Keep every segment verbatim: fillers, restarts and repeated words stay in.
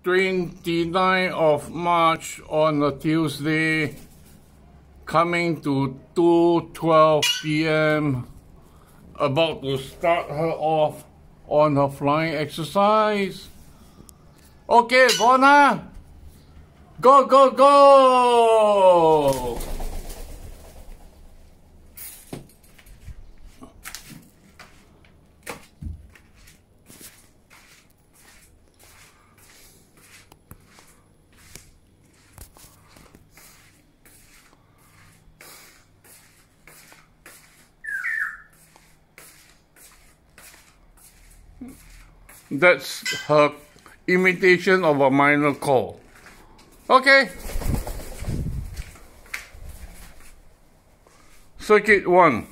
twenty-ninth of March on a Tuesday, coming to two twelve p m About to start her off on her flying exercise. Okay, Bona, go, go, go! That's her imitation of a minor call. Okay. Circuit one.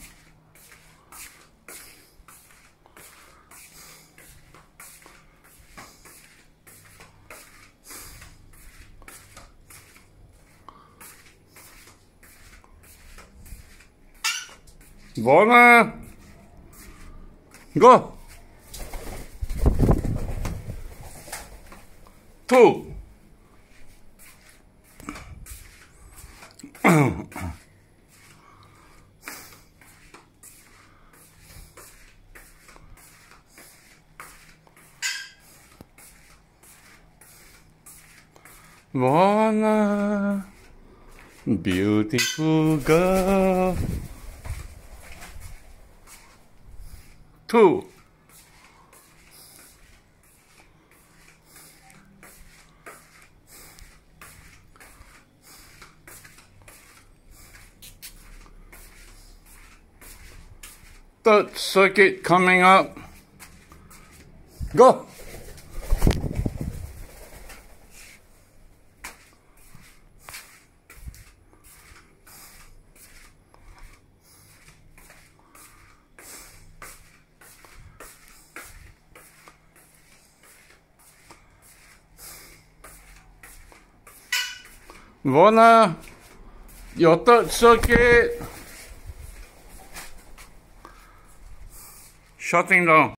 Bona, go. Two. Bona, beautiful girl. Two. Third circuit coming up. Go! Bona, your third circuit. Shutting down.